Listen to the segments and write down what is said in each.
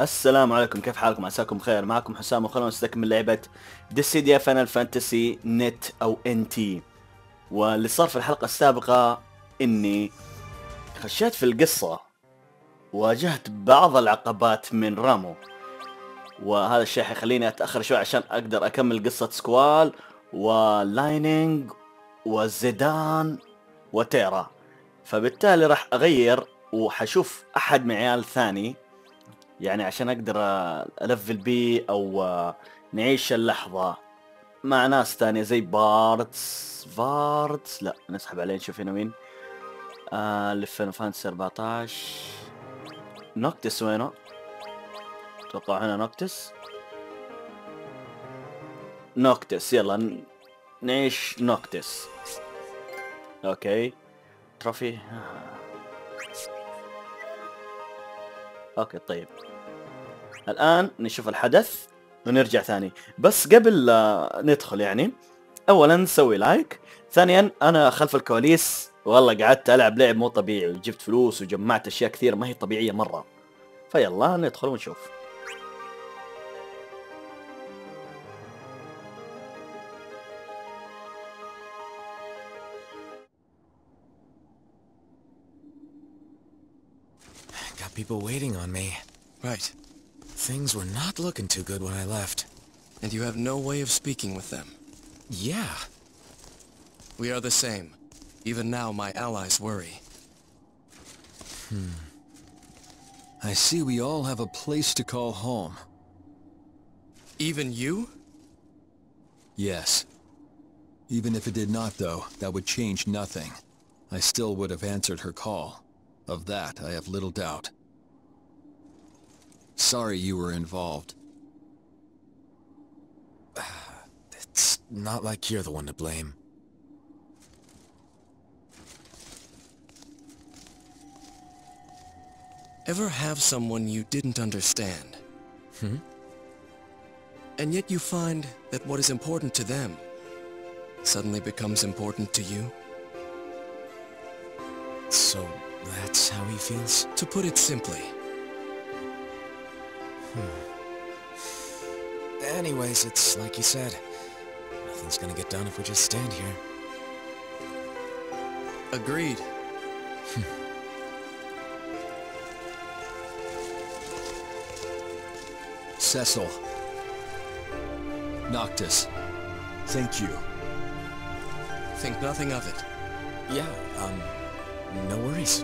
السلام عليكم، كيف حالكم؟ عساكم بخير. معكم حسام وخلونا نستكمل لعبة ديسيديا فاينل فانتسي نت او ان تي. واللي صار في الحلقة السابقة اني خشيت في القصة، واجهت بعض العقبات من رامو، وهذا الشيء حيخليني اتأخر شوي عشان اقدر اكمل قصة سكوال ولاينينج وزيدان وتيرا. فبالتالي راح اغير وحشوف احد من عيال ثاني، يعني عشان اقدر الفل بي او نعيش اللحظة مع ناس ثانية زي فاردز. لا نسحب عليه نشوف هنا مين. اللي في فاينل فانتسي 14 نوكتس وينه؟ اتوقع هنا نوكتس. يلا نعيش نوكتس. اوكي تروفي. اوكي طيب، الان نشوف الحدث ونرجع ثاني. بس قبل ندخل يعني اولا نسوي لايك، ثانيا انا خلف الكواليس والله قعدت العب لعب مو طبيعي وجبت فلوس وجمعت اشياء كثير ما هي طبيعية مرة. فيلا ندخل ونشوف. Got people waiting on me. Right. Things were not looking too good when I left. And you have no way of speaking with them. Yeah. We are the same. Even now, my allies worry. I see we all have a place to call home. Even you? Yes. Even if it did not, though, that would change nothing. I still would have answered her call. Of that, I have little doubt. Sorry you were involved. It's not like you're the one to blame. Ever have someone you didn't understand? And yet you find that what is important to them suddenly becomes important to you? So, that's how he feels? To put it simply. Anyways, it's like you said. Nothing's gonna get done if we just stand here. Agreed. Cecil. Noctis. Thank you. Think nothing of it. Yeah, no worries.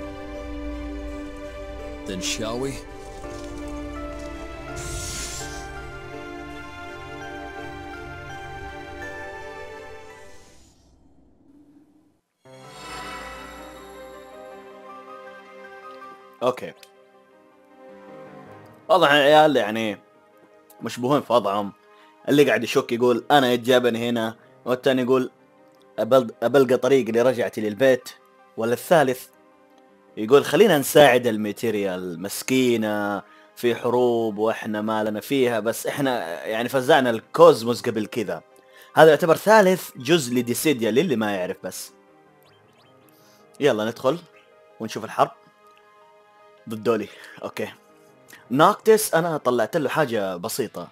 Then shall we? اوكي، واضح العيال يعني مشبوهين في وضعهم. اللي قاعد يشك يقول انا جابني هنا، والثاني يقول ابلقى طريق لرجعتي للبيت، ولا الثالث يقول خلينا نساعد الماتيريال مسكينة في حروب واحنا ما لنا فيها، بس احنا يعني فزعنا الكوزموس قبل كذا. هذا يعتبر ثالث جزء لديسيديا للي ما يعرف. بس يلا ندخل ونشوف الحرب ضد دولي. اوكي، نوكتس انا طلعت له حاجة بسيطة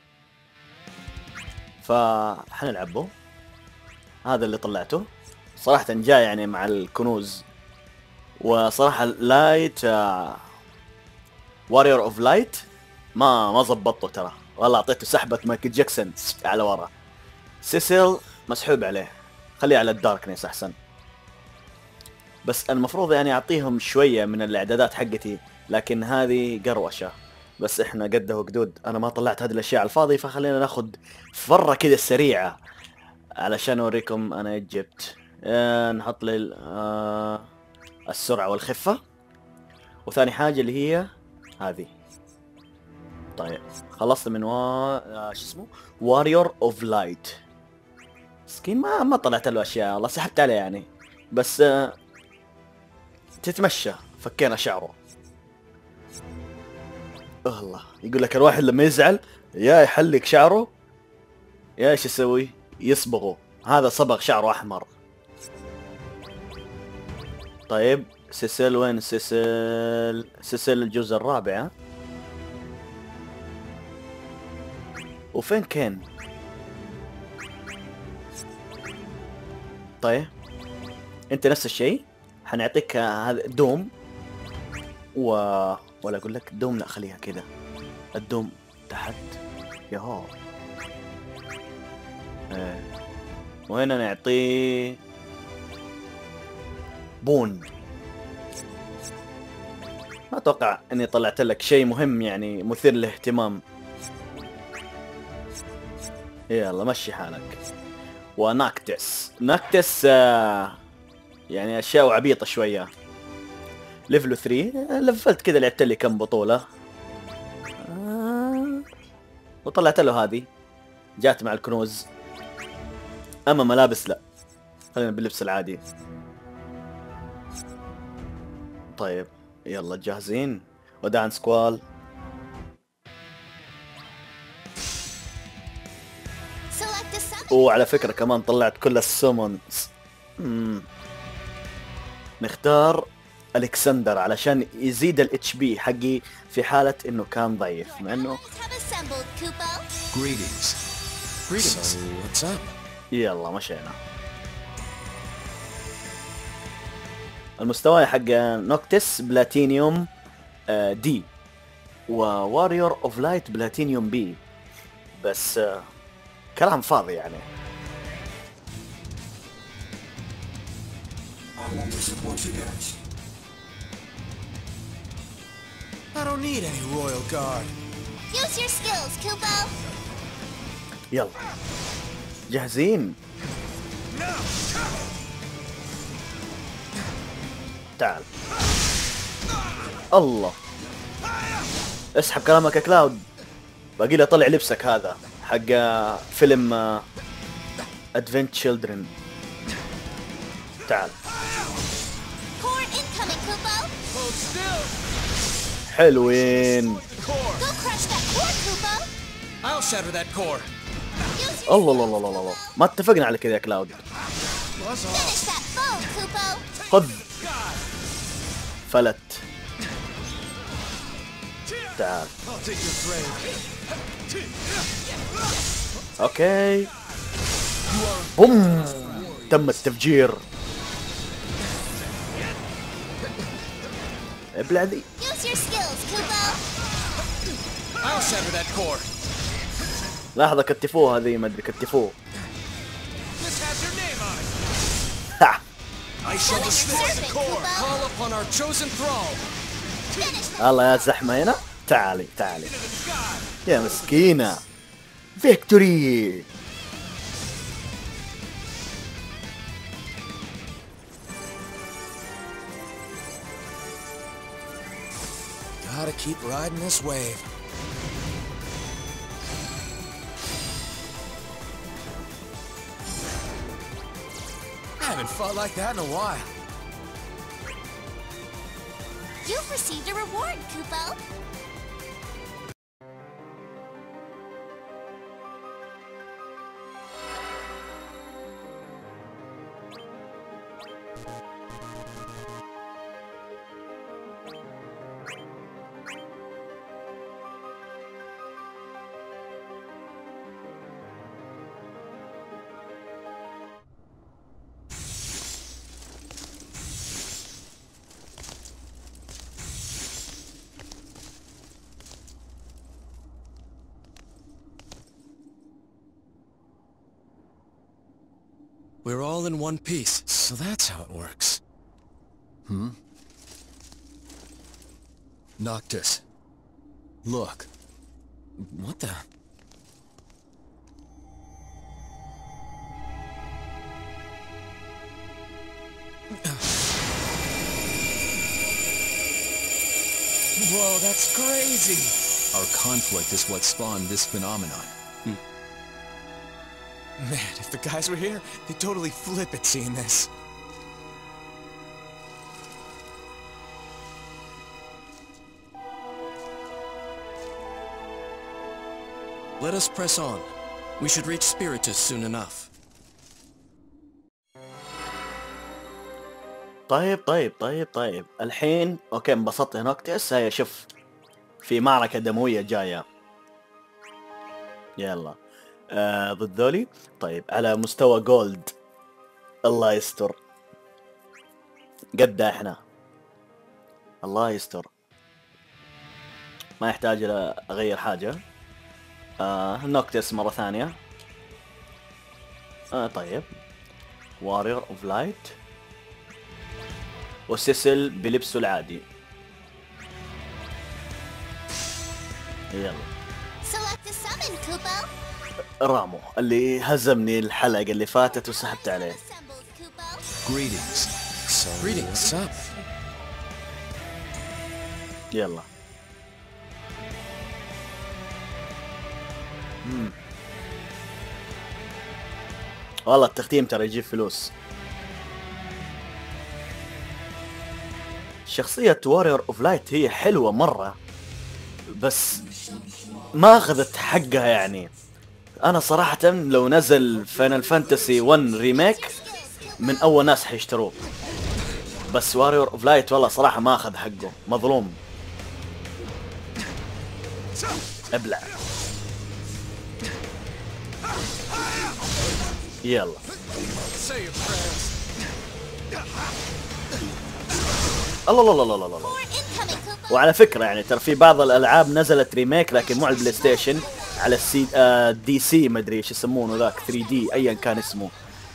فحنلعبه. هذا اللي طلعته صراحة جاء يعني مع الكنوز. وصراحة لايت واريور اوف لايت ما ضبطته ترى، والله اعطيته سحبة مايكل جاكسون على ورا. سيسيل مسحوب عليه، خليه على الداركنس احسن. بس المفروض يعني اعطيهم شوية من الاعدادات حقتي، لكن هذه قروشة. بس احنا قده وقدود، انا ما طلعت هذه الاشياء على الفاضي، فخلينا ناخذ فرة كده سريعة علشان اوريكم انا ايش جبت. نحط لي السرعة والخفة، وثاني حاجة اللي هي هذه. طيب خلصت من شو اسمه واريور اوف لايت. سكين ما طلعت له اشياء، والله سحبت عليه يعني. بس تتمشى فكينا شعره. الله، يقول لك الواحد لما يزعل يا يحلق شعره يا ايش يسوي؟ يصبغه. هذا صبغ شعره احمر. طيب سيسيل وين؟ سيسيل الجزء الرابع. وفين كين؟ طيب انت نفس الشيء حنعطيك هذا دوم ولا اقول لك دوم، لا خليها كذا الدوم تحت. ياهو وهنا نعطيه بون. ما اتوقع اني طلعت لك شيء مهم يعني مثير للاهتمام. يلا مشي حالك. وناكتس يعني اشياء عبيطة شوية. ليفل 3 لفلت كذا، لعبت لي كم بطولة وطلعت له هذه جات مع الكنوز. اما ملابس لا، خلينا باللبس العادي. طيب يلا جاهزين؟ وداعا سكوال. وعلى فكرة كمان طلعت كل السومونز. نختار الكسندر علشان يزيد الاتش بي حقي في حالة انه كان ضعيف، مع انه Greetings. So, what's up? يلا مشينا. المستوى حق نوكتس بلاتينيوم دي، وواريور اوف لايت بلاتينيوم بي، بس كلام فاضي يعني. I don't need any royal guard. Use your skills, Kupo. يلا جاهزين؟ تعال. الله، اسحب كلامك يا كلاود. باقي لي اطلع لبسك هذا حق فيلم ادفنت تشيلدرن. تعال. Core incoming, Kupo. حلوين. Go crush that core, Kupo. I'll shatter that core. Use your الله الله الله الله الله، ما اتفقنا على كذا يا كلاود. finish that foe, Kupo. خذ. فلت. تعال. اوكي. بوم، تم التفجير. ابلع ذي. Use your skills, Kupo. I'll shatter that core. لحظة، كتفوه هذه، ما ادري كتفوه. This has your name on it. ها. I shall destroy the Serpent, core. Kupo. Call upon our chosen thrall. Finish that. الله يا زحمة هنا. تعالي تعالي يا مسكينة. فيكتوري. Gotta keep riding this wave. I haven't fought like that in a while. You've received a reward, Kupo. We're all in one piece. So that's how it works. Noctis. Look. What the? Whoa, that's crazy! Our conflict is what spawned this phenomenon. Man, if the guys were here, they'd totally flip at seeing this. Let us press on. We should reach Spiritus soon enough. طيب الحين اوكي انبسطت يا نوكتس. هيا شوف، في معركة دموية جاية. يلا ضد ذولي. طيب على مستوى جولد الله يستر، قد احنا الله يستر، ما يحتاج الى اغير حاجة. نوكتس مرة ثانية. طيب وارير اوف لايت، وسيسل بلبسه العادي. يلا Select a summon, Kupo. رامو اللي هزمني الحلقة اللي فاتت وسحبت عليه. Assembled, Kupo. Greetings. Greetings, sup? يلا والله التختيم ترى يجيب فلوس. شخصية واريور اوف لايت هي حلوة مرة، بس ما اخذت حقها يعني. انا صراحة لو نزل فاينل فانتسي 1 ريميك من اول ناس حيشتروه، بس واريور اوف لايت والله صراحة ما اخذ حقه، مظلوم. ابلع. يلا الله الله الله الله الله. More incoming, Kupo. وعلى فكرة يعني ترى في بعض الالعاب نزلت ريميك لكن مو على البلاي ستيشن، على السي دي سي ما ادري ايش يسمونه ذاك 3 دي ايا كان اسمه.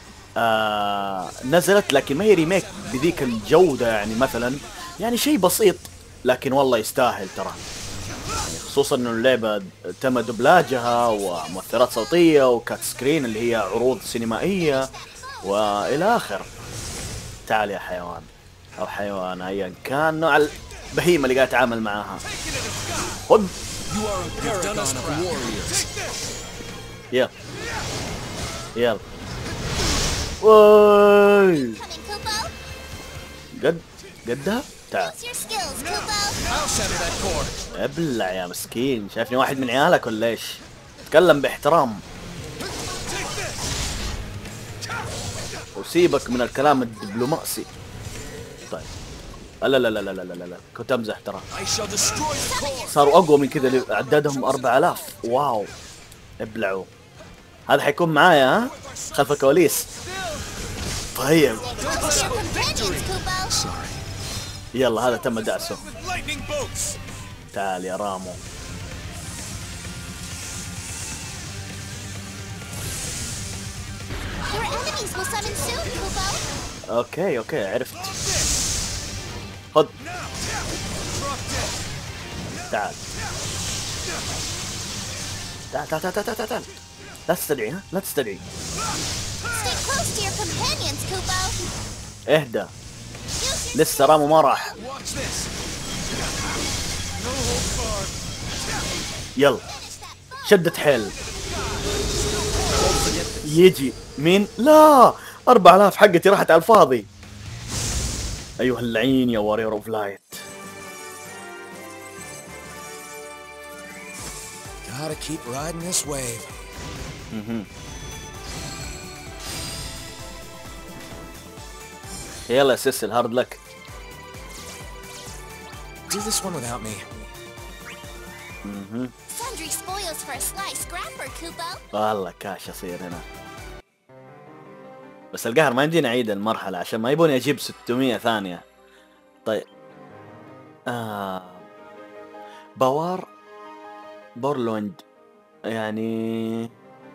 نزلت لكن ما هي ريميك بذيك الجودة يعني، مثلا يعني شيء بسيط لكن والله يستاهل ترى يعني، خصوصا انه اللعبة تم دبلاجها ومؤثرات صوتية وكات سكرين اللي هي عروض سينمائية والى اخر. تعال يا حيوان او حيوان ايا كان نوع البهيمة اللي قاعد اتعامل معاها. خذ. Paragon of warriors. يلا يلا. واي Incoming, Kupo. قدها. تعال Use your skills, Kupo. I'll shatter that core. ابلع يا مسكين، شايفني واحد من عيالك ولا ايش؟ تكلم باحترام وسيبك من الكلام الدبلوماسي. طيب لا لا لا لا لا لا لا كنت امزح ترى. I shall destroy the core. صاروا اقوى من كذا، عددهم 4000. واو ابلعوا. هذا حيكون معايا ها خلف الكواليس. طيب Close to your companions, Kupo. يلا هذا تم دعسه. With lightning bolts. تعال يا رامو. Your enemies will summon soon, Kupo. اوكي عرفت. خذ. تعال تعال تعال تعال تعال تعال. لا تستدعي ها لا تستدعي. Stay close to your companions, Kupo. اهدى Use your لسه رامو ما راح. Watch this. No hold barred. يلا شدت حيل. يجي مين؟ لا 4000 حقتي راحت على الفاضي. ايها اللعين يا واريور اوف لايت. Gotta keep riding this wave. يلا يا سيسل هارد لك. Do this one without me. sundry spoils for a sly scrapper, Kupo. والله كاش اصير هنا. بس القهر ما يمديني اعيد المرحلة عشان ما يبوني اجيب 600 ثانية. طيب باور بورلوند يعني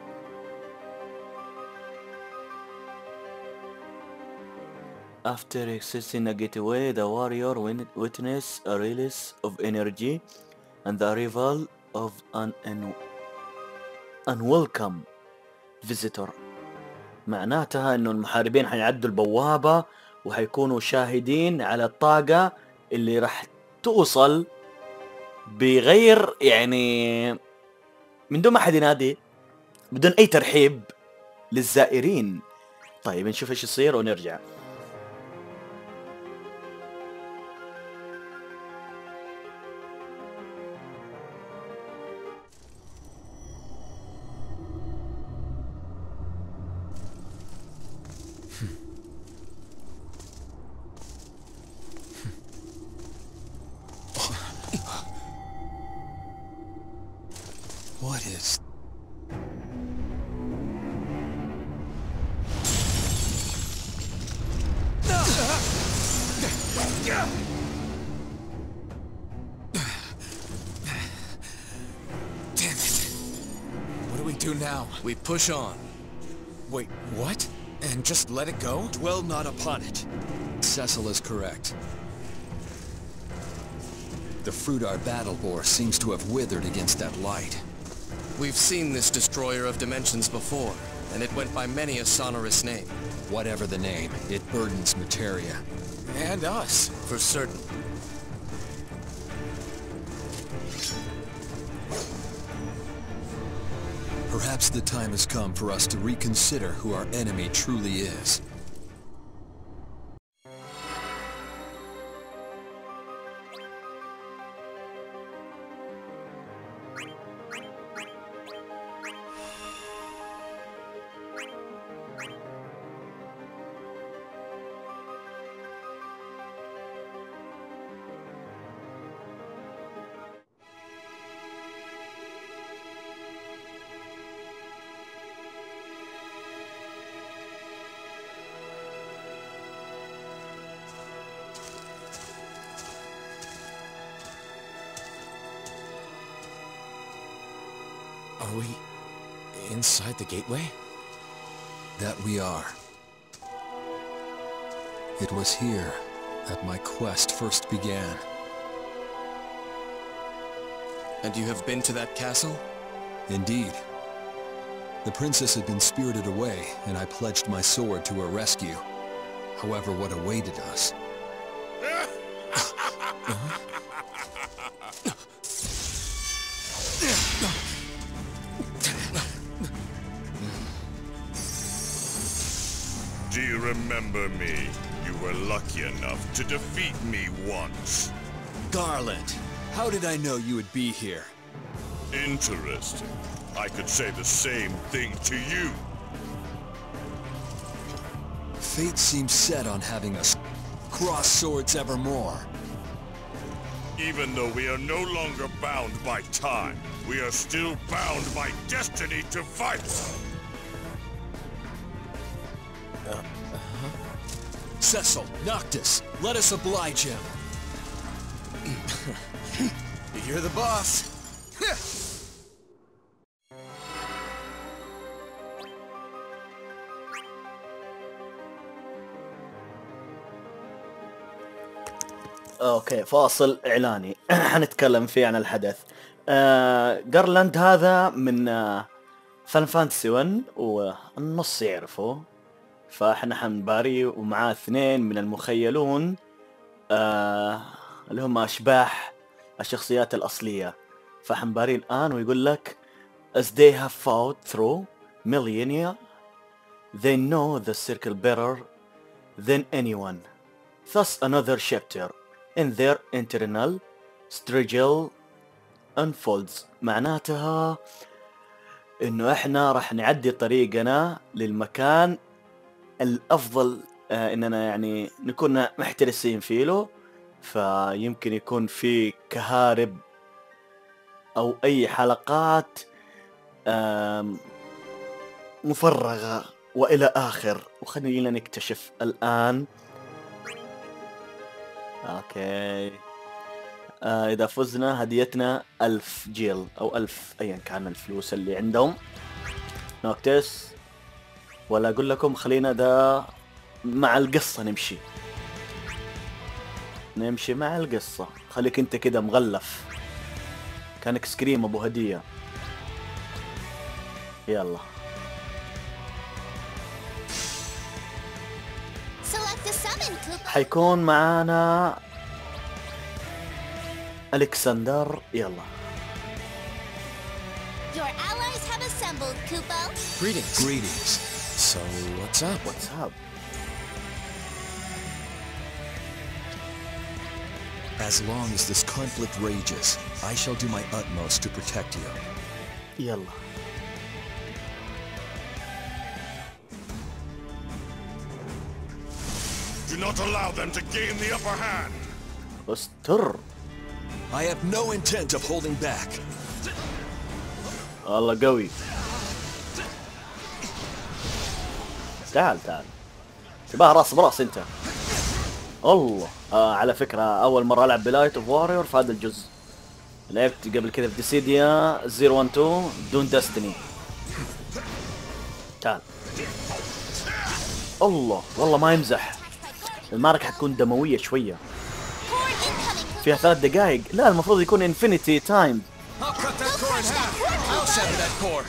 after accessing a gateway the warrior witness a release of energy and the arrival of an unwelcome visitor. معناتها انه المحاربين حيعدوا البوابة وحيكونوا شاهدين على الطاقة اللي راح توصل بغير يعني من دون ما حد ينادي، بدون اي ترحيب للزائرين. طيب نشوف ايش يصير ونرجع. What is... do now? We push on. Wait, what? And just let it go? Dwell not upon it. Cecil is correct. The Frudar battle boar seems to have withered against that light. We've seen this destroyer of dimensions before, and it went by many a sonorous name. Whatever the name, it burdens Materia. And us. For certain. Perhaps the time has come for us to reconsider who our enemy truly is. Are we inside the gateway? That we are. It was here that my quest first began. And you have been to that castle? Indeed. The princess had been spirited away, and I pledged my sword to her rescue. However, what awaited us... Do you remember me? You were lucky enough to defeat me once. Garland! How did I know you would be here? Interesting. I could say the same thing to you. Fate seems set on having us cross swords evermore. Even though we are no longer bound by time, we are still bound by destiny to fight. Cecil, Noctis, let us oblige him. You're the boss. اوكي، فاصل اعلاني حنتكلم فيه عن الحدث. جارلاند هذا من فان فانتسي 1 والنص يعرفه، فاحنا حنباري ومعاه 2 من المخيلون اللي هم اشباح الشخصيات الاصليه. فحنباري الان ويقول لك as they have fought through millennia they know the circle better than anyone, thus another chapter in their internal struggle unfolds. معناتها انه احنا راح نعدي طريقنا للمكان الافضل اننا يعني نكون محترسين فيه له، فيمكن يكون في كهارب او اي حلقات مفرغة والى اخر، وخلينا نكتشف الان. اوكي، اذا فزنا هديتنا 1000 جيل او 1000 ايا كان الفلوس اللي عندهم نوكتس. ولا اقول لكم خلينا ده مع القصة نمشي مع القصة. خليك انت كده مغلف كانك سكريم ابو هدية. يلا حيكون معانا الكسندر. يلا Your allies have assembled, Kupo. Greetings. So, what's up? As long as this conflict rages, I shall do my utmost to protect you. يلا Do not allow them to gain the upper hand. استر. I have no intent of holding back. والله قوي. تعال شبه راس براس انت. الله على فكرة اول مرة العب بلايت اوف واريور في هذا الجزء. لعبت قبل كذا في ديسيديا 012 بدون دستني، تعال. الله والله ما يمزح. المعركة حتكون دموية شوية. فيها 3 دقائق. لا المفروض يكون انفينيتي تايم. I'll cut that core in half. I'll shatter that core.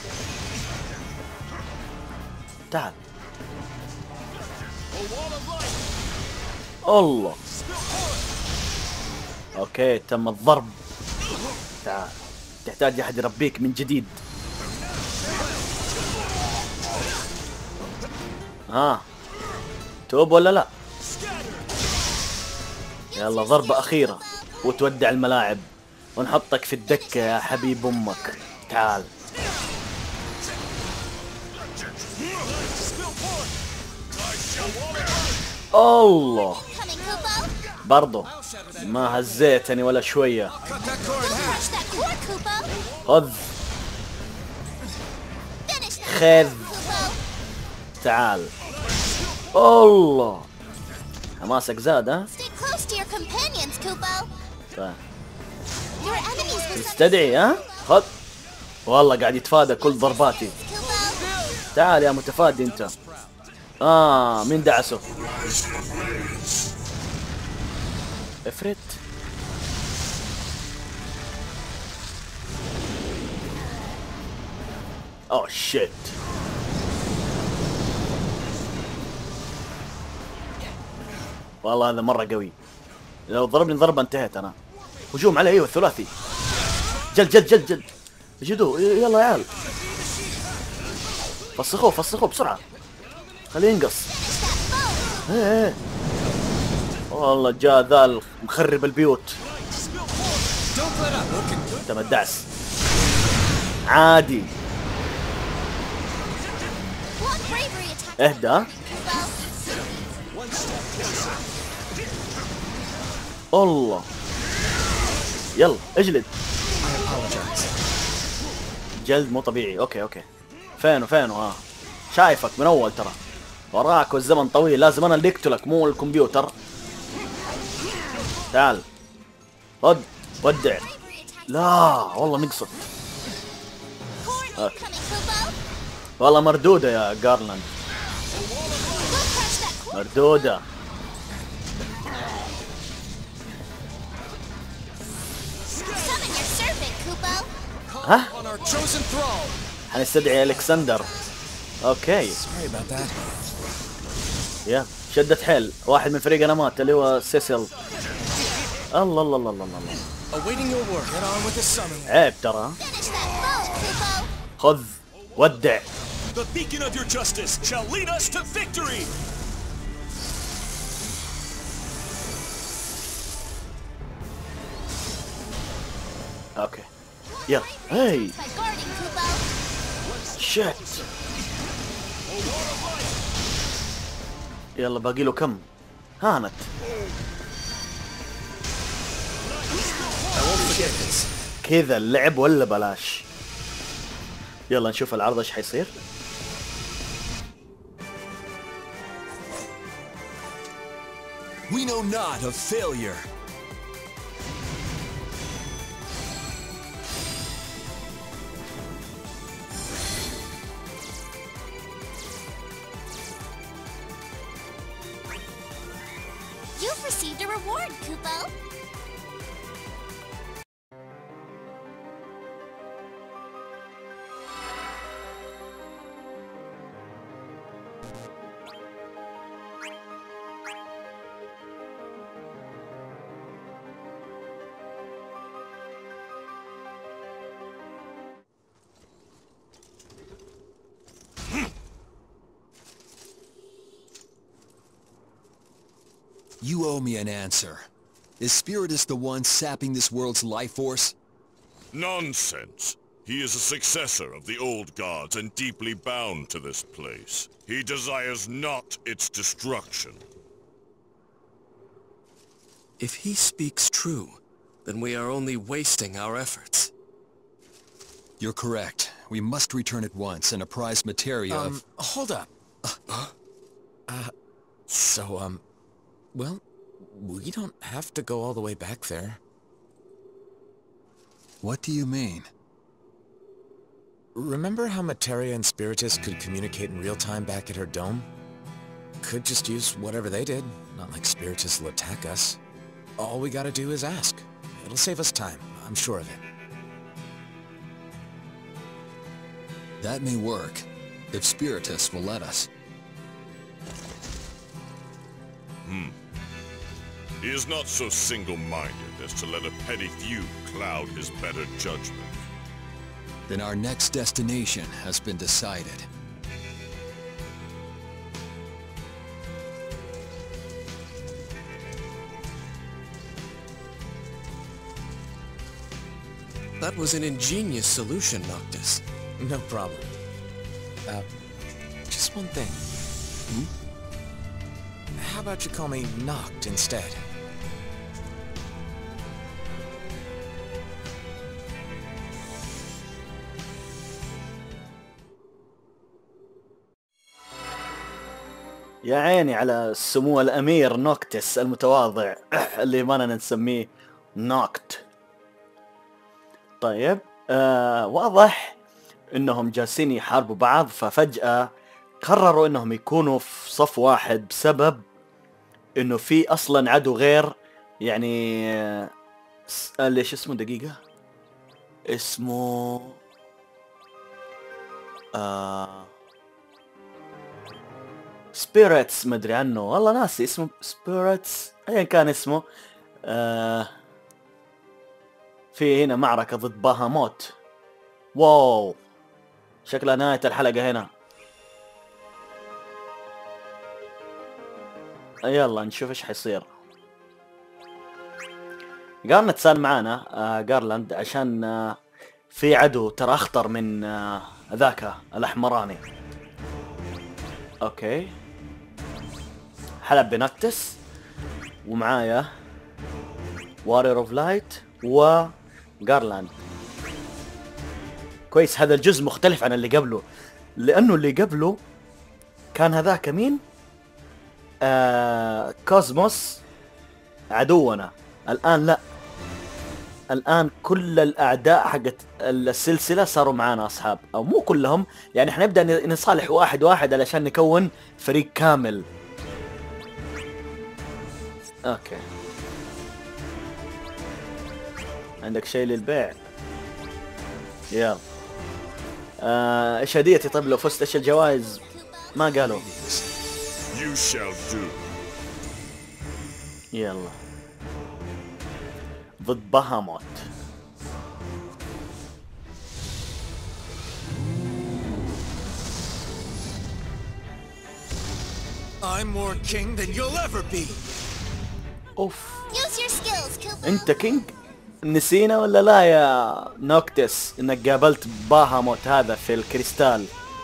تعال. الله. اوكي تم الضرب. تعال. تحتاج احد يربيك من جديد. ها توب ولا لا؟ يلا ضربة أخيرة وتودع الملاعب ونحطك في الدكة يا حبيب أمك. تعال. الله برضو ما هزيتني ولا شوية. خذ خذ. تعال. الله حماسك زاد ها؟ طيب استدعي ها؟ خذ. والله قاعد يتفادى كل ضرباتي. تعال يا متفادي انت. مين دعسه؟ افرت. اوه شيت. والله هذا مرة قوي. لو ضربني ضربة انتهيت انا. هجوم عليه. ايوه الثلاثي. جلد جلد جلد جلد. جدوه يلا يا عيال. فسخوه فسخوه بسرعة. خليه ينقص. ايه والله جاء ذا مخرب البيوت. انت ما تدعس عادي. اهدى. الله يلا اجلد. جلد مو طبيعي. اوكي فينه شايفك من اول ترى. وراك والزمن طويل. لازم انا اللي اقتلك مو الكمبيوتر. تعال خذ ودع. لا والله نقصت. والله مردودة يا جارلاند. مردودة. ها؟ حنستدعي الكسندر. اوكي يا شدت حيل. واحد من فريقنا مات اللي هو سيسل. الله الله الله الله الله. عيب ترى. خذ ودع. اوكي يلا. هاي شت. يلا باقي له كم؟ هانت. كذا اللعب ولا بلاش؟ يلا نشوف العرض ايش حيصير. We know not of failure. You've received a reward, Kupo. You owe me an answer. Is Spiritus the one sapping this world's life force? Nonsense. He is a successor of the old gods and deeply bound to this place. He desires not its destruction. If he speaks true, then we are only wasting our efforts. You're correct. We must return at once and apprise Materia of... Hold up. Well, we don't have to go all the way back there. What do you mean? Remember how Materia and Spiritus could communicate in real time back at her dome? Could just use whatever they did. Not like Spiritus will attack us. All we gotta do is ask. It'll save us time. I'm sure of it. That may work, if Spiritus will let us. He is not so single-minded as to let a petty feud cloud his better judgment. Then our next destination has been decided. That was an ingenious solution, Noctis. No problem. Just one thing. How about you call me Noct instead? يا عيني على سمو الأمير نوكتس المتواضع اللي ما لنا نسميه نوكت. طيب واضح انهم جالسين يحاربوا بعض، ففجأة قرروا انهم يكونوا في صف واحد بسبب انه في اصلا عدو غير، يعني ليش اسمه دقيقة اسمه سبيريتس، مدري عنه والله ناسي اسمه، سبيريتس ايا كان اسمه. في هنا معركة ضد باهاموت. واو شكلها نهاية الحلقة هنا. يلا نشوف ايش حيصير. جارلاند صار معانا جارلاند عشان في عدو ترى اخطر من ذاك الاحمراني. اوكي حلب بنكتس ومعايا وارير اوف لايت وجارلاند. كويس هذا الجزء مختلف عن اللي قبله، لانه اللي قبله كان هذاك مين؟ كوزموس عدونا. الان لا، الان كل الاعداء حقت السلسله صاروا معانا اصحاب، او مو كلهم يعني، حنبدا نصالح واحد واحد علشان نكون فريق كامل. اوكي عندك شيء للبيع؟ يلا ايش هديتي؟ طيب لو فزت ايش الجوائز؟ ما قالوا. You shall do. يلا ضد باهاموت. I'm more king than you'll ever be. اوف Use your skills, Kupo. انت كينج؟ نسينا ولا لا يا نوكتس انك قابلت باهاموت هذا في الكريستال؟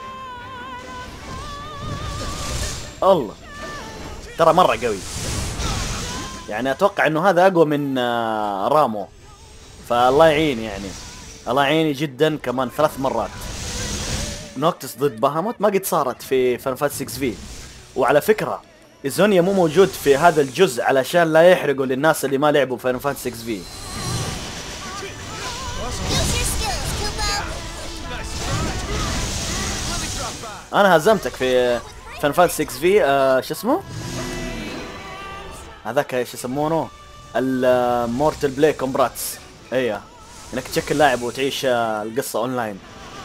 الله ترى مرة قوي، يعني اتوقع انه هذا اقوى من رامو، فالله يعين يعني، الله يعيني جدا. كمان 3 مرات نوكتس ضد باهاموت ما قد صارت في فان فانتسي 6 في. وعلى فكرة إيزونيا مو موجود في هذا الجزء علشان لا يحرقوا للناس اللي ما لعبوا فان فانتسي 6 في. Use your skills, Kupo. انا هزمتك في فان فانتسي 6 في شو اسمه هذاك، ايش يسمونه؟ المورتل بلاي كومبراتس. ايه انك تشكل لاعب وتعيش القصة اونلاين.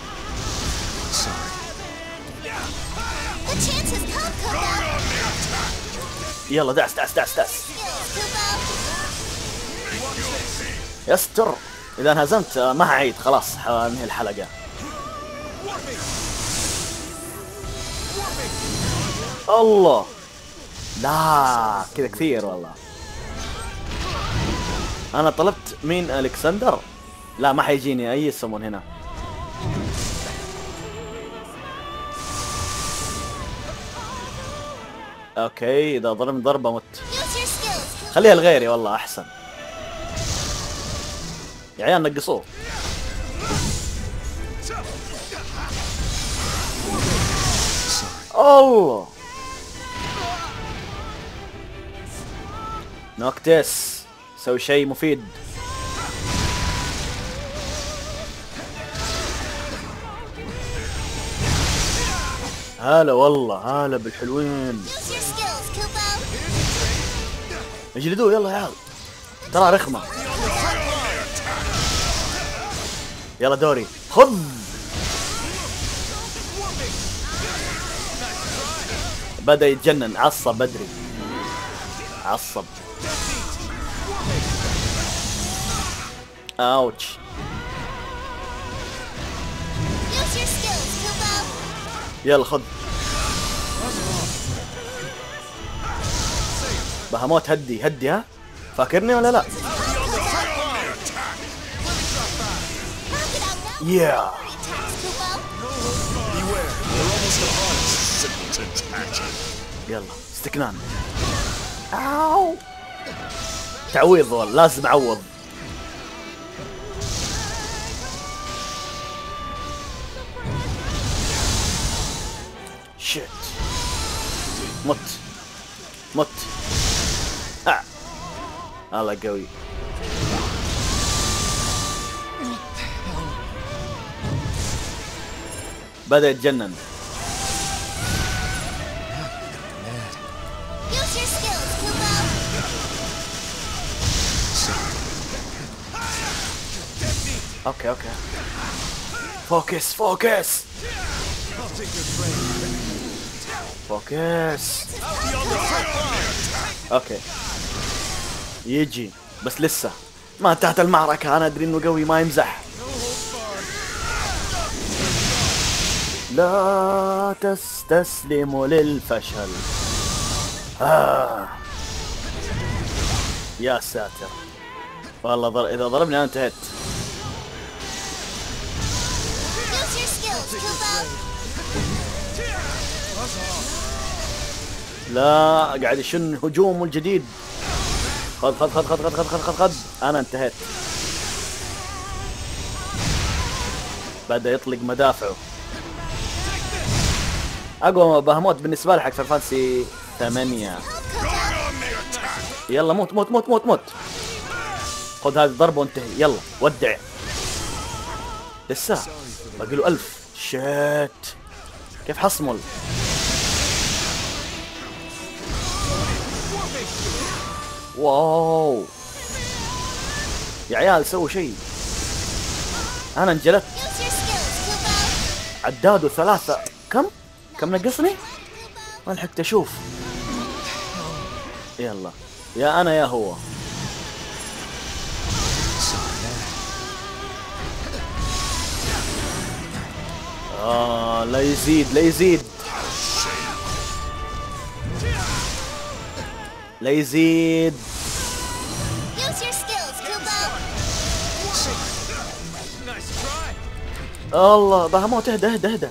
The chance has come, Kupo. يلا دعس دعس دعس دعس Skills, Kupo. يستر. اذا انهزمت ما هعيد، خلاص حنهي الحلقة. الله لا كذا كثير والله. انا طلبت مين؟ الكسندر؟ لا ما حيجيني اي سمون هنا. اوكي اذا ضربني ضربة مت. Use your skills, Kupo. خليها لغيري والله احسن. يا عيال نقصوه. الله نوكتس سوي شيء مفيد. هلا والله، هلا بالحلوين. Use your skills, Kupo. اجلدوه يلا يا عيال، ترى رخمة. يلا دوري، خذ. بدأ يتجنن، عصب بدري، عصب. اوتش. Use your skills, Kupo. يلا خذ. بهاموت هدي هدي، ها فاكرني ولا لا؟ Knock it out now. يا Attacks, Kupo. يلا استكنان. اوو تعويض والله، لازم اعوض. شيت، مت مت. الله قوي. بدأ يتجنن. Use your skills, Kupo. اوكي اوكي، فوكس فوكس فوكس. اوكي يجي، بس لسه ما انتهت المعركة. انا ادري انه قوي، ما يمزح. لا تستسلموا للفشل. يا ساتر والله، اذا ضربني انا انتهيت. Use your skills, Kupo. لا قاعد يشن هجومه الجديد. خذ خذ خذ خذ خذ خذ خذ خذ خذ. انا انتهيت. بدأ يطلق مدافعه. اقوى بهموت بالنسبه لي حق فان فانسي 8. يلا موت موت موت موت موت. خذ هذه الضربه وانتهي. يلا ودع. لسه باقي له 1000. شيت، كيف حصمل. واو يا عيال، سووا شيء. انا انجلت. Use your skills, Kupo. عداده 3. كم نقصني؟ ما لحقت اشوف. يلا يا انا يا هو. لا يزيد لا يزيد لا يزيد. Use your skills, Kupo. الله بهموت، اهدى اهدى اهدى.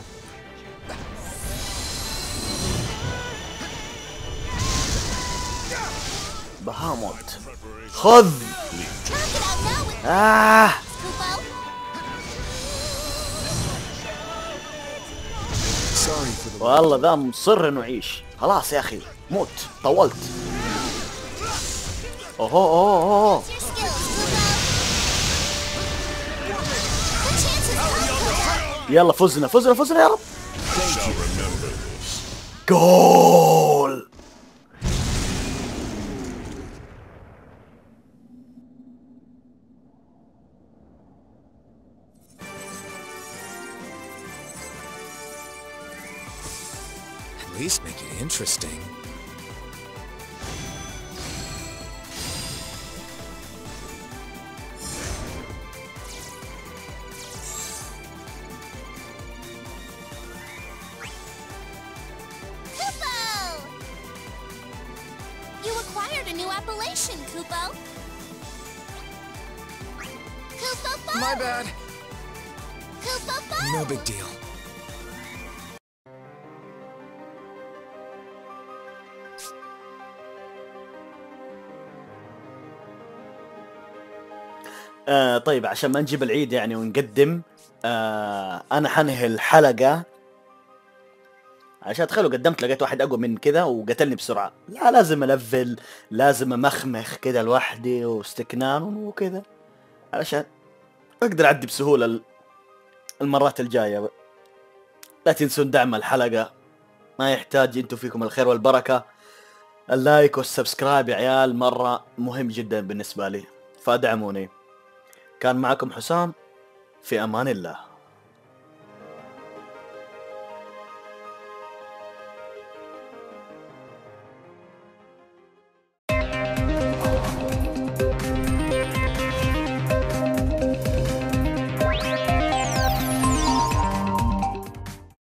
بهاموت خذ. Knock it out now with Kupo. Sorry for the... والله ذا مصر انه يعيش. خلاص يا اخي موت، طولت. اوه اوه اوه. Use your skills, Kupo. The chance is gone, Kupo. يلا فزنا فزنا فزنا يا رب. جول. At least make it interesting. Kupo! You acquired a new appellation, Kupo. Kupo! My bad. Kupo! No big deal. طيب عشان ما نجيب العيد يعني ونقدم، انا حنهي الحلقة. عشان تخيلوا قدمت لقيت واحد اقوى من كذا وقتلني بسرعة. لا لازم الفل، لازم امخمخ كذا لوحدي واستكنان وكذا علشان اقدر اعدي بسهولة المرات الجاية. لا تنسون دعم الحلقة ما يحتاج، انتم فيكم الخير والبركة. اللايك والسبسكرايب يا عيال مرة مهم جدا بالنسبة لي، فادعموني. كان معكم حسام، في امان الله.